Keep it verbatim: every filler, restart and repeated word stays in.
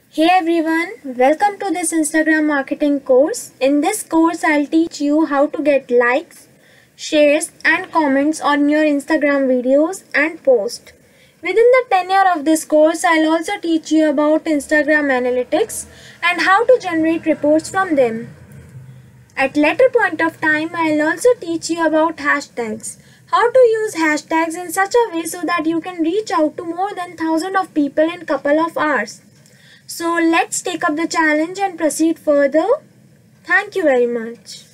Hey everyone, welcome to this Instagram marketing course. In this course, I'll teach you how to get likes, shares and comments on your Instagram videos and post. Within the tenure of this course, I'll also teach you about Instagram analytics and how to generate reports from them. At later point of time, I'll also teach you about hashtags. How to use hashtags in such a way so that you can reach out to more than thousands of people in couple of hours. So let's take up the challenge and proceed further. Thank you very much.